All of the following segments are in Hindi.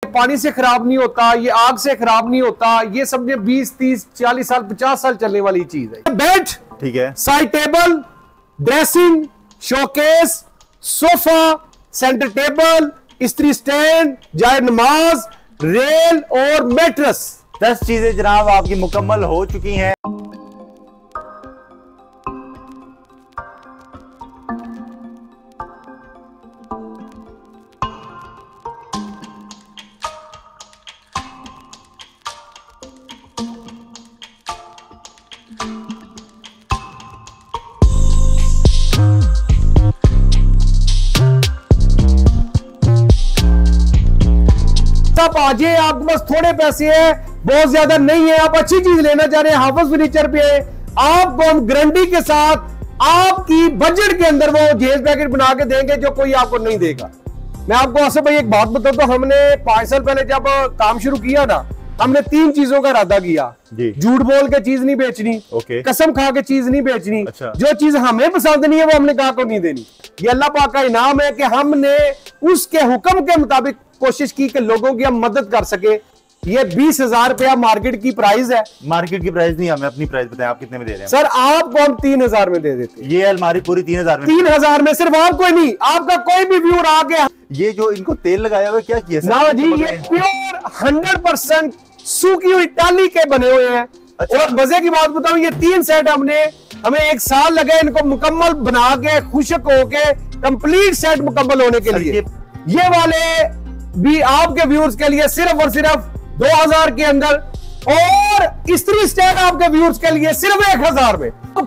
पानी से खराब नहीं होता, ये आग से खराब नहीं होता, ये समझे 20, 30, 40 साल 50 साल चलने वाली चीज है। बेड, ठीक है, side table, dressing, showcase, sofa, centre table, इस्त्री स्टैंड, जाए नमाज, रेल और मैट्रेस। 10 चीजें जनाब आपकी मुकम्मल हो चुकी हैं। आप आज आपके पास थोड़े पैसे हैं, बहुत ज्यादा नहीं है, आप अच्छी चीज लेना चाह रहे हैं, हाफिज फर्नीचर पे आपको हम गारंटी के साथ आपकी बजट के अंदर वो जेल पैकेट बना के देंगे जो कोई आपको नहीं देगा। मैं आपको आसिफ भाई एक बात बताता हूं, हमने 5 साल पहले जब काम शुरू किया ना, हमने 3 चीजों का इरादा किया। झूठ बोल के चीज नहीं बेचनी, कसम खा के चीज नहीं बेचनी, जो चीज हमें पसंद नहीं है वो हमने कहा को नहीं देनी। ये अल्लाह पाक का इनाम है कि हमने उसके हुक्म के मुताबिक कोशिश की कि लोगों की हम मदद कर सके। ये 20,000 रुपया मार्केट की प्राइस है। मार्केट की प्राइस नहीं, हमें अपनी प्राइस बताएं, आप कितने में दे रहे हैं? सर आपको हम 3,000 में दे देते हैं। ये अलमारी पूरी 3,000 में? 3,000 में, सिर्फ आपको ही नहीं, आपका कोई भी व्यूअर आके। ये जो इनको तेल लगाया हुआ क्या किया ना जी, ये प्योर 100% सूखी हुई टाली के बने हुए हैं। अच्छा। और मजे की बात बताऊं, ये 3 सेट हमें 1 साल लगे इनको मुकम्मल बना के, खुशक होके कंप्लीट सेट मुकम्मल होने के लिए। ये वाले भी आपके व्यूअर्स के लिए सिर्फ और सिर्फ 2,000 के अंदर, और इस्त्री स्टैंड आपके व्यूअर्स के लिए सिर्फ 1,000 में। तो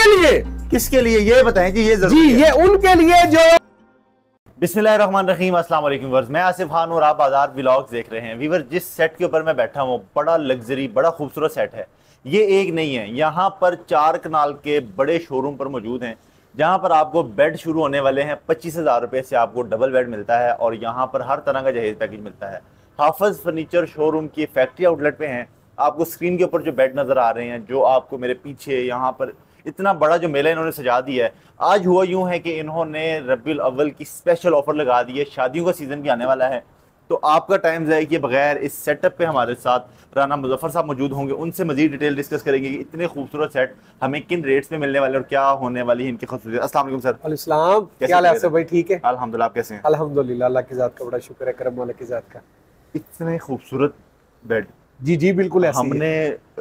किसके लिए ये बताएं जी। ये जरूरी है। ये उनके लिए जो। बिस्मिल्लाहिर्रहमानिर्रहीम, अस्सलाम वालेकुम व्यूअर्स, मैं आसिफ खान और आप आज़ाद व्लॉग्स देख रहे हैं। व्यूअर, जिस सेट के ऊपर मैं बैठा हूँ बड़ा लग्जरी, बड़ा खूबसूरत सेट है। ये एक नहीं है, यहाँ पर 4 कनाल के बड़े शोरूम पर मौजूद हैं, जहाँ पर आपको बेड शुरू होने वाले हैं 25,000 रुपये से आपको डबल बेड मिलता है, और यहाँ पर हर तरह का जहेज पैकेज मिलता है। हाफिज फर्नीचर शोरूम की फैक्ट्री आउटलेट पे हैं। आपको स्क्रीन के ऊपर जो बेड नज़र आ रहे हैं, जो आपको मेरे पीछे यहाँ पर इतना बड़ा जो मेला इन्होंने सजा दिया है। आज हुआ यूँ है कि इन्होंने रबीउल अव्वल की स्पेशल ऑफर लगा दी है, शादियों का सीज़न भी आने वाला है, तो आपका टाइम ज़ाया किए बगैर इस सेटअप पे हमारे साथ राना मुजफ्फर साहब मौजूद होंगे। उनसे मजीद डिटेल डिस्कस करेंगे कि इतने खूबसूरत सेट हमें किन रेट्स में मिलने वाले और क्या होने वाली है इनकी खूबसूरती। अस्सलाम वालेकुम सर। अस्सलाम, क्या हाल है भाई? ठीक है अल्हम्दुलिल्लाह, आप कैसे हैं? अल्हम्दुलिल्लाह, अल्लाह की ज़ात का बड़ा शुक्र है, करम वाला की ज़ात का। इतने खूबसूरत बेड जी बिल्कुल ऐसे हमने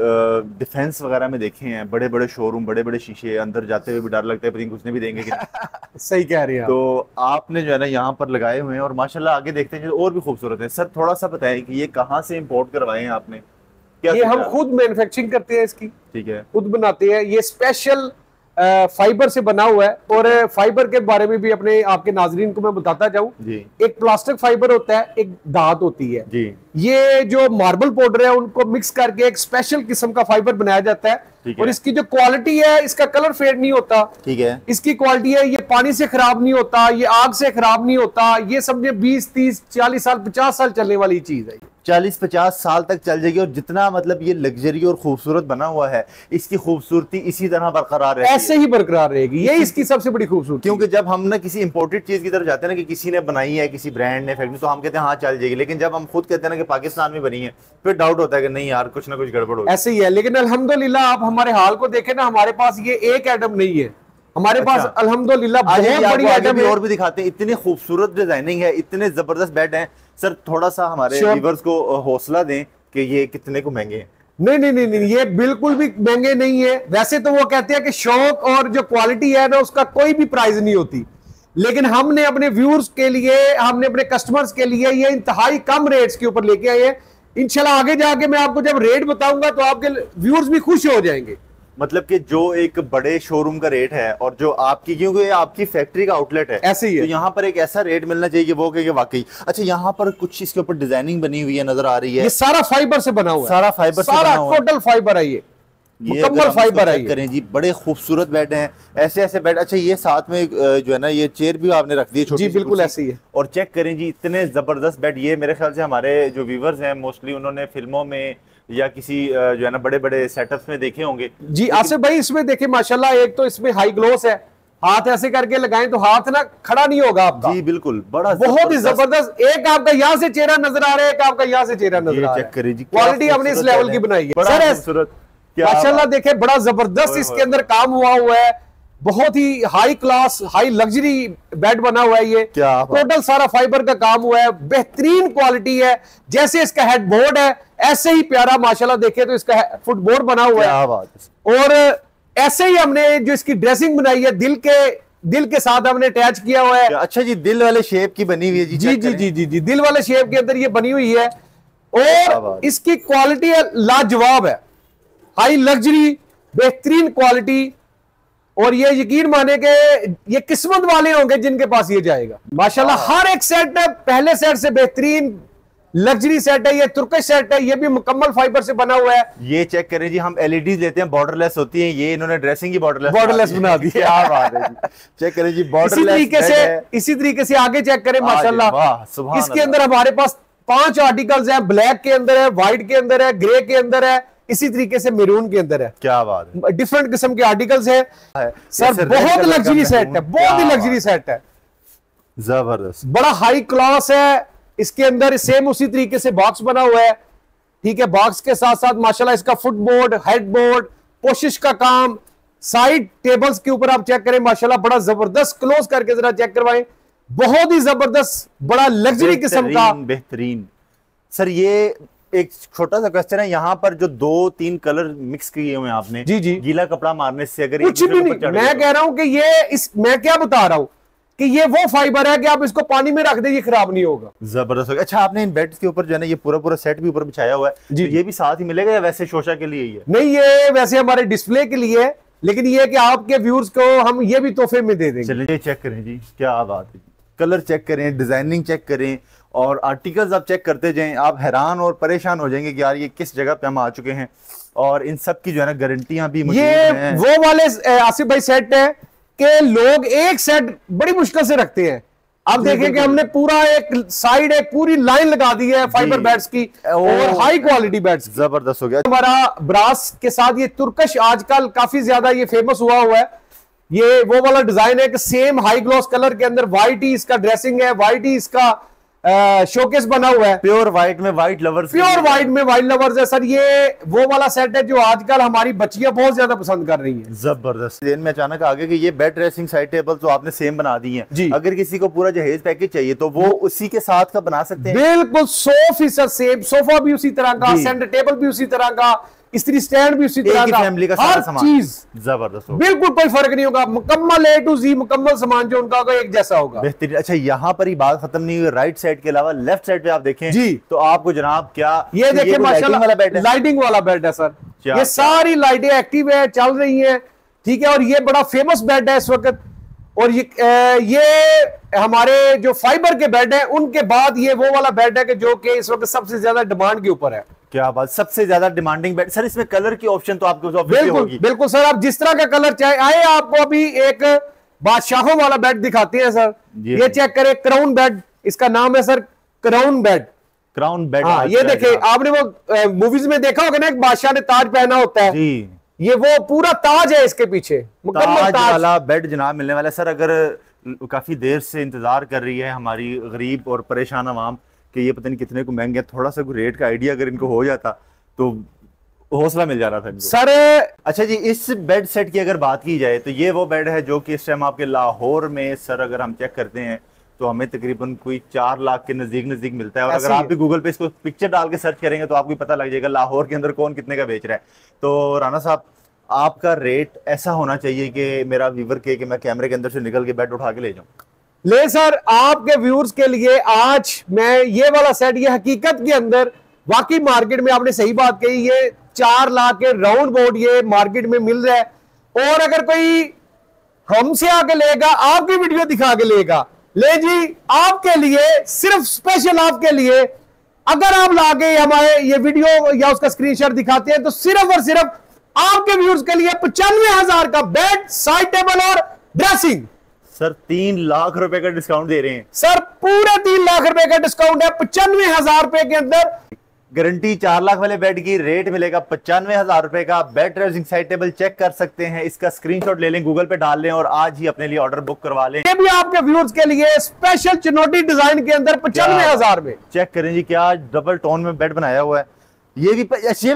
डिफेंस वगैरह में देखे हैं, बड़े बड़े शोरूम, बड़े बड़े शीशे, अंदर जाते हुए भी डर लगता है पता नहीं घुसने भी देंगे कि सही कह रहे हैं। तो आपने जो है ना यहाँ पर लगाए हुए हैं, और माशाल्लाह आगे देखते हैं और भी खूबसूरत है। सर थोड़ा सा बताएं कि ये कहाँ से इम्पोर्ट करवाए हैं आपने? क्या ये हम खुद मैन्युफैक्चरिंग करते हैं इसकी, ठीक है, खुद बनाते हैं। ये स्पेशल फाइबर से बना हुआ है, और फाइबर के बारे में भी अपने आपके नाजरीन को मैं बताता जाऊं। एक प्लास्टिक फाइबर होता है, एक धात होती है जी। ये जो मार्बल पाउडर है उनको मिक्स करके एक स्पेशल किस्म का फाइबर बनाया जाता है, और इसकी जो क्वालिटी है, इसका कलर फेड नहीं होता, ठीक है। इसकी क्वालिटी है, ये पानी से खराब नहीं होता, ये आग से खराब नहीं होता, ये समझे 20, 30, 40 साल 50 साल चलने वाली चीज है। 40-50 साल तक चल जाएगी, और जितना मतलब ये लग्जरी और खूबसूरत बना हुआ है, इसकी खूबसूरती इसी तरह बरकरार रहेगी, ऐसे ही बरकरार रहेगी। ये इसकी सबसे बड़ी खूबसूरती। क्योंकि जब हम ना किसी इंपोर्टेड चीज की तरफ जाते हैं ना, कि किसी ने बनाई है, किसी ब्रांड ने, फैक्ट्री, तो हम कहते हैं हाँ चल जाएगी, लेकिन जब हम खुद कहते हैं ना कि पाकिस्तान में बनी है, फिर डाउट होता है कि नहीं यार कुछ ना कुछ गड़बड़ हो। ऐसे ही है, लेकिन अल्हम्दुलिल्लाह आप हमारे हाल को देखें ना, हमारे पास ये एक आइटम नहीं है, हमारे पास अल्हम्दुलिल्लाह बहुत बड़ी आइटम है। और भी दिखाते हैं, इतनी खूबसूरत डिजाइनिंग है, इतने जबरदस्त बेड हैं। सर थोड़ा सा हमारे व्यूअर्स को हौसला दें कि ये कितने को महंगे हैं। नहीं, ये बिल्कुल भी महंगे नहीं है। वैसे तो वो कहते हैं कि शौक और जो क्वालिटी है ना, उसका कोई भी प्राइस नहीं होती, लेकिन हमने अपने व्यूअर्स के लिए, हमने अपने कस्टमर्स के लिए ये इंतहाई कम रेट्स के ऊपर लेके आए हैं। इंशाल्लाह आगे जाके मैं आपको जब रेट बताऊंगा तो आपके व्यूअर्स भी खुश हो जाएंगे। मतलब कि जो एक बड़े शोरूम का रेट है, और जो आपकी, क्योंकि ये आपकी फैक्ट्री का आउटलेट है, ऐसे ही है, तो यहाँ पर एक ऐसा रेट मिलना चाहिए वो कि वाकई। अच्छा, यहाँ पर कुछ इसके ऊपर डिजाइनिंग बनी हुई है, नजर आ रही है। ये सारा फाइबर से बना हुआ है, सारा फाइबर, सारा टोटल फाइबर है, ये मुकम्मल फाइबर है। करें जी, बड़े खूबसूरत बेड हैं, ऐसे ऐसे बेड। अच्छा, ये साथ में जो है ना, ये चेयर भी आपने रख दी है छोटी जी, बिल्कुल ऐसे ही है। और चेक करें जी, इतने जबरदस्त बेड। ये मेरे ख्याल से हमारे जो व्यूवर्स हैं मोस्टली उन्होंने फिल्मों में या किसी जो है ना बड़े बड़े सेटअप्स में देखे होंगे। जी आसिफ भाई, इसमें देखिए माशाल्लाह, एक तो इसमें हाई ग्लोस है, हाथ ऐसे करके लगाएं तो हाथ ना खड़ा नहीं होगा आपका। जी बिल्कुल, बड़ा बहुत ही जबरदस्त। एक आपका यहाँ से चेहरा नजर आ रहा है, एक आपका यहाँ से चेहरा नजर आ रहा है। क्वालिटी हमने इस लेवल की बनाई है सर। माशाल्लाह देखे, बड़ा जबरदस्त इसके अंदर काम हुआ है। बहुत ही high class, high luxury bed बना हुआ है। ये टोटल सारा फाइबर का काम हुआ है, बेहतरीन क्वालिटी है। जैसे इसका हेडबोर्ड है ऐसे ही प्यारा माशाल्लाह देखे तो इसका फुटबोर्ड बना हुआ है। और ऐसे ही हमने जो इसकी ड्रेसिंग बनाई है दिल के साथ हमने अटैच किया हुआ है। अच्छा जी, दिल वाले शेप की बनी हुई है जी। जी जी जी जी जी, दिल वाले शेप के अंदर ये बनी हुई है। और इसकी क्वालिटी लाजवाब है, हाई लग्जरी, बेहतरीन क्वालिटी। और ये यकीन माने कि ये किस्मत वाले होंगे जिनके पास ये जाएगा। माशाल्लाह हर एक सेट है पहले सेट से बेहतरीन लग्जरी सेट है। ये तुर्किश सेट है, ये भी मुकम्मल फाइबर से बना हुआ है। ये चेक करें जी, हम एलईडीज लेते हैं बॉर्डरलेस होती हैं, ये इन्होंने ड्रेसिंग की बॉर्डरलेस बना दी। क्या बात है जी। चेक करें जी, बॉर्डरलेस। इसी तरीके से आगे चेक करें माशाल्लाह। इसके अंदर हमारे पास 5 आर्टिकल्स हैं। ब्लैक के अंदर है, व्हाइट के अंदर है, ग्रे के अंदर है, इसी तरीके से मेरून के अंदर है। क्या बात है, डिफरेंट किस्म के आर्टिकल्स है सर। बहुत लग्जरी सेट है, बहुत ही लग्जरी सेट है, जबरदस्त, बड़ा हाई क्लास है। इसके अंदर सेम उसी तरीके से बॉक्स बना हुआ है। ठीक है, बॉक्स के साथ साथ माशाल्लाह इसका फुटबोर्ड, हेडबोर्ड, पोशिश का काम, साइड टेबल्स के ऊपर आप चेक करें माशाल्लाह बड़ा जबरदस्त। क्लोज करके जरा चेक करवाएं, बहुत ही जबरदस्त, बड़ा लग्जरी किस्म का, बेहतरीन। सर ये एक छोटा सा क्वेश्चन है, यहाँ पर जो 2-3 कलर मिक्स किए हुए हैं आपने, जी जी, गीला कपड़ा मारने से अगर कुछ भी नहीं, मैं कह रहा हूं कि मैं क्या बता रहा हूं कि ये वो फाइबर है कि आप इसको पानी में रख दे ये खराब नहीं होगा। जबरदस्त होगा। अच्छा, आपने इन बेड्स के ऊपर जो है ना ये पूरा सेट भी ऊपर बिछाया हुआ है जी, तो ये भी साथ ही मिलेगा या वैसे शोशा के लिए ही है? नहीं, ये वैसे हमारे डिस्प्ले के लिए है, लेकिन ये कि आपके व्यूअर्स को हम ये भी तोहफे में दे देंगे। चलिए चेक करें जी, क्या बात है, कलर चेक करें, डिजाइनिंग चेक करें और आर्टिकल्स आप चेक करते जाएं, आप हैरान और परेशान हो जाएंगे कि यार ये किस जगह पे हम आ चुके हैं। और इन सब की जो है ना गारंटियां भी मौजूद हैं। वो वाले आसिफ भाई सेट है कि लोग एक सेट बड़ी मुश्किल से रखते हैं। आप देखें कि हमने पूरा एक साइड, एक पूरी लाइन लगा दी है फाइबर बेड्स की और हाई क्वालिटी बेड्स। जबरदस्त हो गया। हमारा ब्रास के साथ ये तुर्किश आजकल काफी ज्यादा ये फेमस हुआ है। ये वो वाला डिजाइन है कि सेम हाई ग्लॉस कलर के अंदर व्हाइट ही इसका ड्रेसिंग है, व्हाइट ही इसका शोकेस बना हुआ है। प्योर व्हाइट में व्हाइट लवर्स, प्योर व्हाइट में व्हाइट लवर्स है सर। ये वो वाला सेट है जो आजकल हमारी बच्चियां बहुत ज्यादा पसंद कर रही हैं। जबरदस्त। दिन में अचानक आगे कि ये बेड ड्रेसिंग साइड टेबल तो आपने सेम बना दी है, अगर किसी को पूरा जहेज पैकेज चाहिए तो वो उसी के साथ का बना सकते हैं। बिल्कुल 100% सेम, सोफा भी उसी तरह का, सेंटर टेबल भी उसी तरह का, स्त्री स्टैंड भी उसी तरह का, फैमिली का हर चीज जबरदस्त, बिल्कुल कोई फर्क नहीं होगा। मुकम्मल A to Z मुकम्मल सामान जो उनका एक जैसा होगा। बेहतरीन। अच्छा, यहाँ पर ही बात खत्म नहीं हुई, राइट साइड के अलावा लेफ्ट साइड पे आप देखें जी तो आपको जनाब क्या ये देखिए माशाल्लाह लाइटिंग वाला बेड है सर। ये सारी लाइटें एक्टिव है, चल रही है। ठीक है, और ये बड़ा फेमस बेड है इस वक्त। और ये हमारे जो फाइबर के बेड है उनके बाद ये वो वाला बेड है कि जो कि इस वक्त सबसे ज्यादा डिमांड के ऊपर है। क्या बात, सबसे ज्यादा डिमांडिंग बेड। सर इसमें कलर की ऑप्शन तो आपको बिल्कुल बिल्कुल सर, आप जिस तरह का कलर चाहे। आए आपको अभी एक बादशाहों वाला बेड दिखाते हैं सर। ये चेक करें, क्राउन बेड इसका नाम है sir, crown bed. Crown bed, हाँ, ये देखे आपने वो मूवीज में देखा होगा ना, एक बादशाह ने ताज पहना होता है जी, ये वो पूरा ताज है इसके पीछे, मुकम्मल ताज वाला बेड जनाब मिलने वाला है। सर अगर काफी देर से इंतजार कर रही है हमारी गरीब और परेशान आवाम कि ये पता नहीं कितने को महंगे, थोड़ा सा रेट का आइडिया अगर इनको हो जाता तो हौसला मिल जाना था इनको सर। अच्छा जी, इस बेड सेट की अगर बात की जाए तो ये वो बेड है जो कि इस टाइम आपके लाहौर में सर अगर हम चेक करते हैं तो हमें तकरीबन कोई 4 लाख के नजदीक मिलता है। और अगर आप भी गूगल पे इसको पिक्चर डाल के सर्च करेंगे तो आपको पता लग जाएगा लाहौर के अंदर कौन कितने का बेच रहा है। तो राना साहब, आपका रेट ऐसा होना चाहिए कि मेरा व्यूवर के कि मैं कैमरे के अंदर से निकल के बेड उठा के ले जाऊं। ले सर, आपके व्यूअर्स के लिए आज मैं ये वाला सेट, ये हकीकत के अंदर वाकई मार्केट में आपने सही बात कही, ये 4 लाख के राउंड बोर्ड ये मार्केट में मिल रहा है। और अगर कोई हमसे आके लेगा, आपकी वीडियो दिखा के लेगा, ले जी आपके लिए, सिर्फ स्पेशल आपके लिए, अगर आप लाके हमारे ये वीडियो या उसका स्क्रीनशॉट दिखाते हैं तो सिर्फ और सिर्फ आपके व्यूअर्स के लिए 95,000 का बेड, साइड टेबल और ड्रेसिंग। सर 3 लाख रुपए का डिस्काउंट दे रहे हैं सर, पूरे 3 लाख रुपए का डिस्काउंट है 95,000 रुपए के अंदर। गारंटी 4 लाख वाले बेड की, रेट मिलेगा 95,000 रुपए का। Bed dressing side table check कर सकते हैं, इसका स्क्रीनशॉट ले लें, गूगल पे डाल लें और आज ही अपने लिए ऑर्डर बुक करवा लें। ये भी आपके व्यूअर्स के लिए स्पेशल चिनोटी डिजाइन के अंदर 95,000 में। चेक करें जी, क्या डबल टोन में बेड बनाया हुआ है। ये भी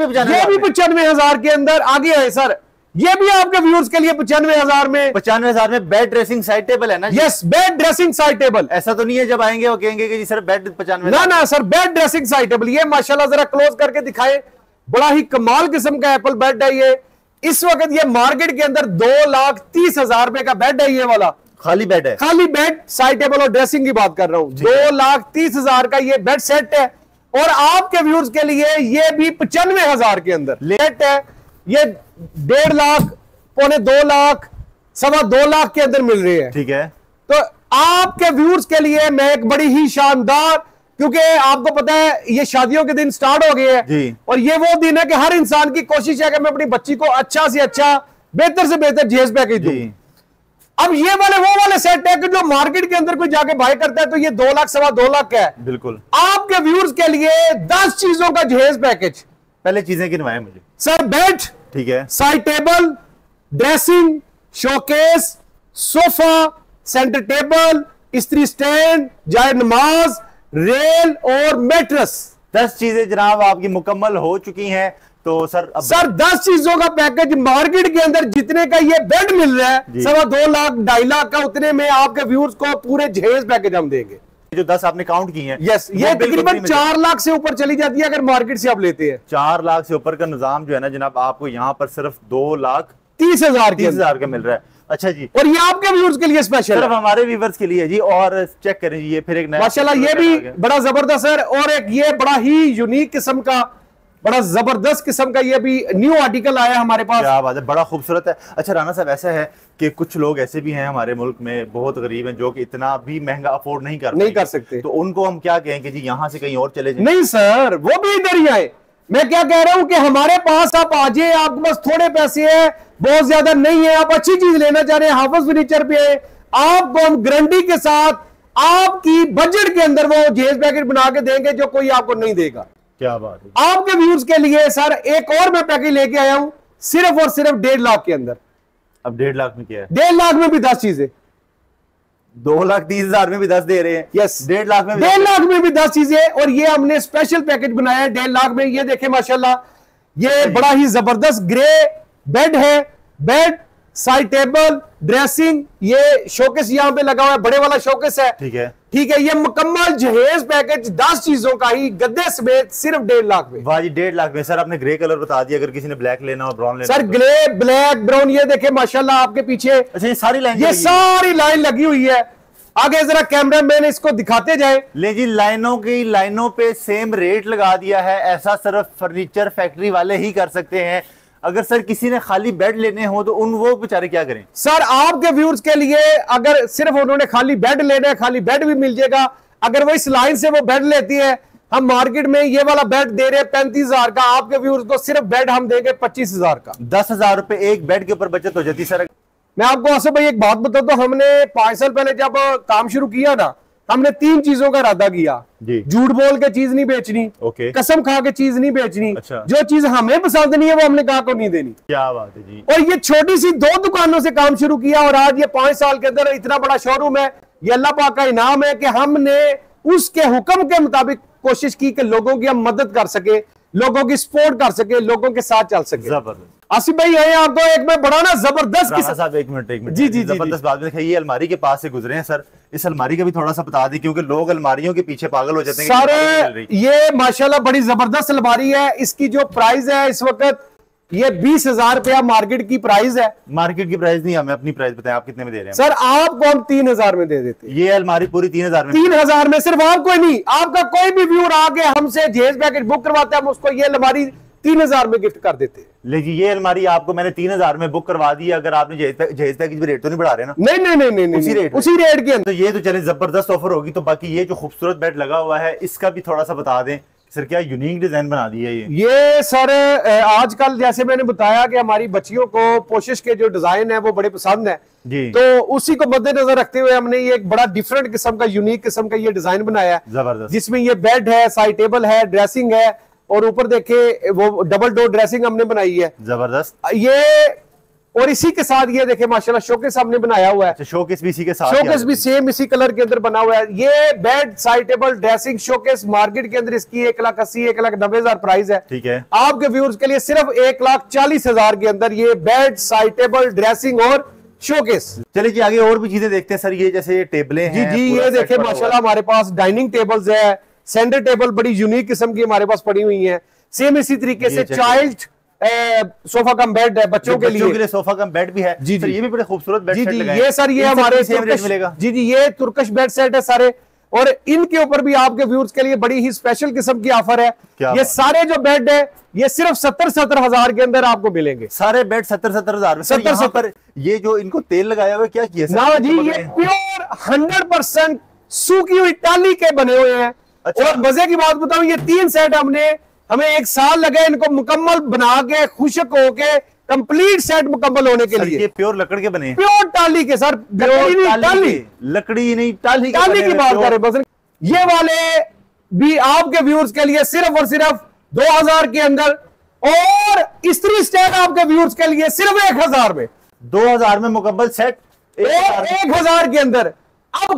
95,000 के अंदर आगे है सर। ये भी आपके व्यूअर्स के लिए 95,000 में। 95,000 में बेड ड्रेसिंग साइड टेबल है ना? Yes, bed dressing side table. ऐसा तो नहीं है जब आएंगे वो कहेंगे कि जी सर बेड 95। ना ना sir, bed dressing side table. ये माशाल्लाह जरा क्लोज करके दिखाए, बड़ा ही कमाल किस्म का एप्पल बेड है ये। इस वक्त ये मार्केट के अंदर 2,30,000 रुपए का बेड है। ये वाला खाली बेड है, खाली बेड, साइड टेबल और ड्रेसिंग की बात कर रहा हूं। 2,30,000 का ये बेड सेट है और आपके व्यूअर्स के लिए ये भी 95,000 के अंदर सेट है। ये 1.5 लाख, 1.25 लाख, 2.25 लाख के अंदर मिल रही है। ठीक है, तो आपके व्यूअर्स के लिए मैं एक बड़ी ही शानदार, क्योंकि आपको पता है ये शादियों के दिन स्टार्ट हो गए हैं और ये वो दिन है कि हर इंसान की कोशिश है कि मैं अपनी बच्ची को अच्छा से अच्छा, बेहतर से बेहतर जहेज पैकेज दूं। अब ये वो वाले सेट है कि जो मार्केट के अंदर कोई जाके बाय करता है तो ये 2 लाख, 2.25 लाख का है। बिल्कुल आपके व्यूअर्स के लिए 10 चीजों का जहेज पैकेज। पहले चीजें गिनवाएं मुझे सर। बेड, ठीक है, side table, dressing, showcase, sofa, centre table, इस्त्री स्टैंड, जाए नमाज, रेल और मैट्रेस। 10 चीजें जनाब आपकी मुकम्मल हो चुकी हैं। तो सर 10 चीजों का पैकेज मार्केट के अंदर जितने का ये बेड मिल रहा है 2.25 लाख, 2.5 लाख का, उतने में आपके व्यूअर्स को पूरे जहेज पैकेज हम देंगे। जो 10 आपने काउंट की हैं, यस, ये तकरीबन 4 लाख से ऊपर चली जाती है अगर मार्केट से आप लेते हैं। 4 लाख से ऊपर का निजाम जो है ना जनाब, आपको यहाँ पर सिर्फ 2,30,000 का मिल रहा है। अच्छा जी, और ये आपके व्यूअर्स के लिए स्पेशल सिर्फ हमारे व्यूअर्स के लिए जी। और चेक करें जी, ये फिर एक नया माशाल्लाह, ये भी बड़ा जबरदस्त है और एक ये बड़ा ही यूनिक किस्म का, बड़ा जबरदस्त किस्म का ये भी न्यू आर्टिकल आया हमारे पास। क्या बात है, बड़ा खूबसूरत है। अच्छा राना साहब, ऐसा है कि कुछ लोग ऐसे भी हैं हमारे मुल्क में, बहुत गरीब हैं, जो कि इतना भी महंगा अफोर्ड नहीं कर सकते, तो उनको हम क्या कहें कि जी यहाँ से कहीं और चले जाएं? नहीं सर, वो भी इधर ही आए। मैं क्या कह रहा हूं कि हमारे पास आप आ जाए, आपके पास थोड़े पैसे हैं, बहुत ज्यादा नहीं है, आप अच्छी चीज लेना चाह रहे हैं, हाफिज फर्नीचर पे आए, आपको हम गारंटी के साथ आपकी बजट के अंदर वो जहेज पैकेट बना के देंगे जो कोई आपको नहीं देगा। क्या बात है। आपके व्यूज के लिए सर एक और मैं पैकेज लेके आया हूं, सिर्फ और सिर्फ 1.5 लाख के अंदर। अब 1.5 लाख में क्या है? 1.5 लाख में भी 10 चीजें, 2,30,000 में भी 10 दे रहे हैं। यस, 1.5 लाख में 1.5 लाख में भी 10 चीजें। और ये हमने स्पेशल पैकेज बनाया है 1.5 लाख में। ये देखें माशाल्लाह, ये बड़ा ही जबरदस्त ग्रे बेड है। बेड, साइड टेबल, ड्रेसिंग, ये शोकेस यहाँ पे लगा हुआ है, बड़े वाला शोकेस है। ठीक है, ठीक है। ये मुकम्मल जहेज पैकेज 10 चीजों का ही गद्दे समेत सिर्फ 1.5 लाख में। वाह जी, 1.5 लाख में। सर आपने ग्रे कलर बता दिया, अगर किसी ने ब्लैक लेना हो, ब्राउन लेना सर, ग्रे, ब्लैक, ब्राउन, ये देखें माशाल्लाह आपके पीछे। अच्छा, ये सारी लाइन लगी हुई है। आगे जरा कैमरा मैन इसको दिखाते जाए। ले जी, लाइनों पे सेम रेट लगा दिया है। ऐसा सिर्फ फर्नीचर फैक्ट्री वाले ही कर सकते हैं। अगर सर किसी ने खाली बेड लेने हो तो वो बेचारे क्या करें? सर आपके व्यूअर्स के लिए अगर सिर्फ उन्होंने खाली बेड लेना है, खाली बेड भी मिल जाएगा। अगर वो इस लाइन से वो बेड लेती है, हम मार्केट में ये वाला बेड दे रहे हैं 35,000 का, आपके व्यूअर्स को सिर्फ बेड हम देंगे 25,000 का। 10,000 रुपए एक बेड के ऊपर बचत हो जाती। सर मैं आपको आसिफ भाई एक बात बताऊं तो हमने 5 साल पहले जब काम शुरू किया ना, हमने 3 चीजों का इरादा किया। झूठ बोल के चीज नहीं बेचनी, कसम खा के चीज नहीं बेचनी, अच्छा। जो चीज हमें पसंद नहीं है वो हमने कहा को नहीं देनी। क्या बात है जी। और ये छोटी सी 2 दुकानों से काम शुरू किया और आज ये 5 साल के अंदर इतना बड़ा शोरूम है। ये अल्लाह पाक का इनाम है कि हमने उसके हुक्म के मुताबिक कोशिश की कि लोगों की हम मदद कर सके, लोगों की सपोर्ट कर सके, लोगों के साथ चल सके। जबरदस्त। आसिफ भाई है आपको एक में बड़ा ना जबरदस्त साहब, एक मिनट जी जबरदस्त बात है। ये अलमारी के पास से गुजरे हैं सर, इस अलमारी का भी थोड़ा सा बता दी, क्योंकि लोग अलमारियों के पीछे पागल हो जाते हैं। सर ये माशाल्लाह बड़ी जबरदस्त अलमारी है। इसकी जो प्राइस है इस वक्त ये 20,000 रुपया मार्केट की प्राइस है। मार्केट की प्राइस नहीं, हमें अपनी प्राइस बताएं, आप कितने में दे रहे हैं? सर आपको हम 3,000 में दे देते हैं। ये अलमारी पूरी 3,000 में? 3,000 में। सिर्फ आपको नहीं, आपका कोई भी व्यूअर आके हमसे जहेज पैकेज बुक करवाते हैं, हम उसको ये अलमारी 3,000 में गिफ्ट कर देते हैं। ले जी, ये अलमारी आपको मैंने 3,000 में बुक करवा दी। अगर आपने जहेज पैकेज भी रेट तो नहीं बढ़ा रहे ना? नहीं, उसी रेट के अंदर। तो ये तो चले जबरदस्त ऑफर होगी। तो बाकी ये जो खूबसूरत बेड लगा हुआ है, इसका भी थोड़ा सा बता दें सर, क्या यूनिक डिजाइन बना दी है ये सर आजकल जैसे मैंने बताया कि हमारी बच्चियों को पोशिश के जो डिजाइन है वो बड़े पसंद है जी। तो उसी को मद्देनजर रखते हुए हमने ये एक बड़ा डिफरेंट किस्म का, यूनिक किस्म का ये डिजाइन बनाया है, जबरदस्त, जिसमें ये बेड है, साइड टेबल है, ड्रेसिंग है और ऊपर देखे वो डबल डोर ड्रेसिंग हमने बनाई है, जबरदस्त। ये और इसी के साथ ये देखे माशाल्लाह शोकेस हमने बनाया हुआ है। शोकेस भी इसी के साथ, शोकेस भी सेम इसी कलर के अंदर बना हुआ है। ये bed side table dressing showcase market के अंदर इसकी 1,80,000 1,90,000 प्राइस है। ठीक है, आपके व्यूअर्स के लिए सिर्फ 1,40,000 के अंदर ये बेड साइड टेबल ड्रेसिंग और शोकेस। चलिए जी आगे और भी चीजें देखते हैं सर। ये जैसे टेबलें हैं, जी ये देखे माशाल्लाह हमारे पास डाइनिंग टेबल्स है, सेंटर टेबल बड़ी यूनिक किस्म की हमारे पास पड़ी हुई है। सेम इसी तरीके से चाइल्ड सोफा कम बेड है बच्चों के लिए सोफा कम बेड भी है। जी सर, ये भी बड़े खूबसूरत बेड जी सेट जी लगाए। ये सर ये हमारे सेम रेट मिलेगा। जी जी ये तुर्कश बेड सेट है सारे, और इनके ऊपर भी आपके व्यूअर्स के लिए बड़ी ही स्पेशल किस्म की ऑफर है। ये सारे जो बेड है ये सिर्फ 70,000 के अंदर आपको मिलेंगे। सारे बेड 70,000 में। 70,000 ये जो इनको तेल लगाया हुआ है क्या किया ना जी, ये प्योर 100% सूखी हुई टाली के बने हुए हैं। अच्छा। और मजे की बात बताऊं, ये 3 सेट हमें 1 साल लगे इनको मुकम्मल बना के खुशक होके कंप्लीट सेट मुकम्मल होने के लिए। ये प्योर लकड़ के बने, प्योर टाली के सर, लकड़ी नहीं टाली की बात कर रहे बस। ये वाले भी आपके व्यूअर्स के लिए सिर्फ और सिर्फ 2,000 के अंदर, और इस्त्री स्टैंड आपके व्यूअर्स के लिए सिर्फ 1,000 में। 2,000 में मुकम्मल सेट 1,000 के अंदर। अब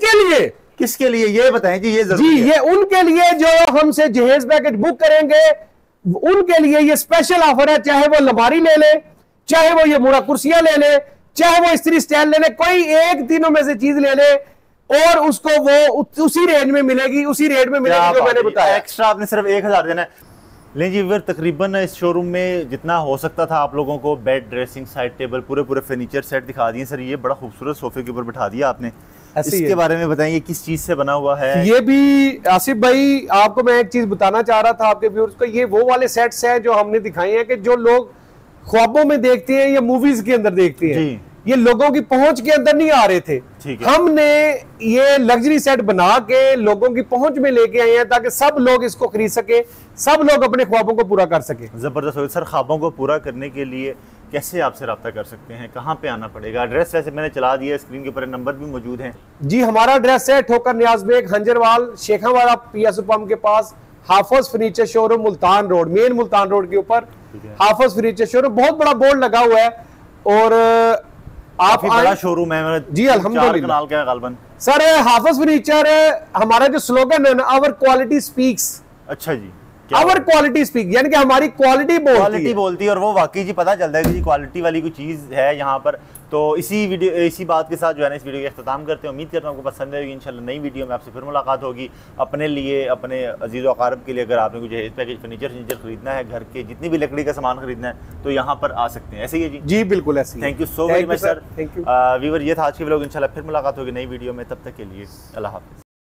किसके लिए ये बताएं जी। ये जी ये उनके लिए जो हमसे जहेज पैकेज बुक करेंगे उनके लिए ये स्पेशल ऑफर है। चाहे वो लबारी ले ले, चाहे वो ये मुड़ा कुर्सियां ले ले, चाहे वो इस्त्री स्टैंड ले ले, कोई एक तीनों में से चीज ले ले और उसको वो उसी रेंज में मिलेगी, उसी रेट में मिलेगी जो मैंने बताया। एक्स्ट्रा आपने सिर्फ 1,000 देना है। लें जी व्यूअर, तकरीबन इस शोरूम में जितना हो सकता था आप लोगों को बेड ड्रेसिंग साइड टेबल पूरे फर्नीचर सेट दिखा दिए। सर ये बड़ा खूबसूरत सोफे के ऊपर बिठा दिया आपने, इसके बारे में बताइए किस चीज से बना हुआ है? ये भी आसिफ भाई आपको मैं एक चीज बताना चाह रहा था आपके व्यूअर्स को, ये वो वाले सेट्स हैं जो हमने दिखाए हैं कि जो लोग ख्वाबों में देखते हैं या मूवीज के अंदर देखते हैं, ये लोगों की पहुंच के अंदर नहीं आ रहे थे। हमने ये लग्जरी सेट बना के लोगों की पहुंच में लेके आए हैं ताकि सब लोग इसको खरीद सके, सब लोग अपने ख्वाबों को पूरा कर सके। जबरदस्त। सर ख्वाबों को पूरा करने के लिए कैसे आपसे रब्ता कर सकते हैं, कहाँ पे आना पड़ेगा? एड्रेस वैसे मैंने चला दिया, स्क्रीन के ऊपर नंबर भी मौजूद हैं। जी हमारा एड्रेस है ठोकर न्याज बेग, हंजरवाल, शेखावाड़ा पीएसओ पंप के पास, Hafiz furniture showroom, Multan road, main Multan road के ऊपर हाफिज फर्नीचर शोरूम। बहुत बड़ा बोर्ड लगा हुआ है और आप बड़ा शोरूम है जी अल्हम्दुलिल्लाह। सर हाफिज फर्नीचर हमारा जो स्लोगन है ना, आवर क्वालिटी स्पीक्स। अच्छा जी, आवर क्वालिटी स्पीक, यानी कि हमारी क्वालिटी बोलती है और वो वाकई जी पता चलता है कि क्वालिटी वाली कोई चीज़ है यहाँ पर। तो इसी बात के साथ जो है ना इस वीडियो का अख्ताम करते हैं। उम्मीद करता हूँ आपको पसंद आएगी। इंशाल्लाह नई वीडियो में आपसे फिर मुलाकात होगी। अपने लिए, अपने अजीज़ व अक़ारब के लिए अगर आपने कुछ जहेज पैकेज फर्नीचर खरीदना है, घर के जितनी भी लकड़ी का सामान खरीदना है तो यहाँ पर आ सकते हैं। ऐसे ही है जी? जी बिल्कुल ऐसे। Thank you so very much sir. Viewer ये था आज की व्लॉग। इंशाल्लाह फिर मुलाकात होगी नई वीडियो में, तब तक के लिए अल्लाह हाफ़िज़।